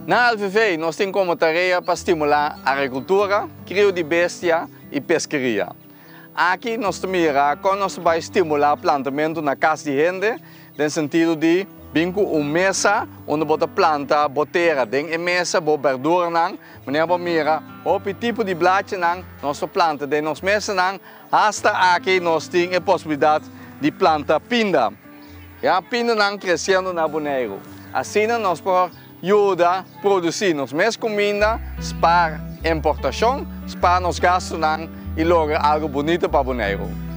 Na LVV, nós temos como tarefa para estimular a agricultura, crio de bestia e pescaria. Aqui nós mira como nós vamos estimular o plantamento na casa de gente, no sentido de binco uma mesa onde bota planta, boteira, dentro mesa, bo verdura nang, meneer bo mira, o tipo de blade nang, nossa planta de nos mesa nang, hasta aqui nós temos a possibilidade de plantar pinda. Ja, pinda nang crescendo na boneiro. Assim nós podemos ajudar a produzir nos mesmos comida, para importação, para nos gastos nang e logo algo bonito para boneiro.